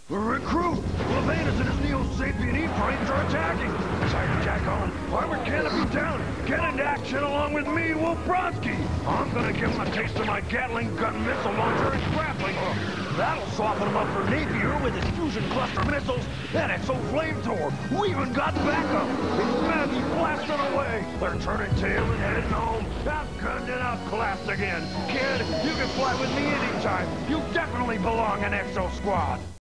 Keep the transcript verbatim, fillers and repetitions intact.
Recruit! Levanus and his Neo-Sapien E-frames are attacking! Siren jack on, armor canopy down! Get into action along with me, Wolf Bronski! I'm gonna give him a taste of my Gatling gun missile launcher and grappling hook! That'll soften him up for Napier with his fusion cluster missiles and Exo flamethrower! We even got backup! It's Maggie blasting away! They're turning tail and heading home! Outgunned and outclassed again! Kid, you can fly with me anytime! You definitely belong in Exo Squad!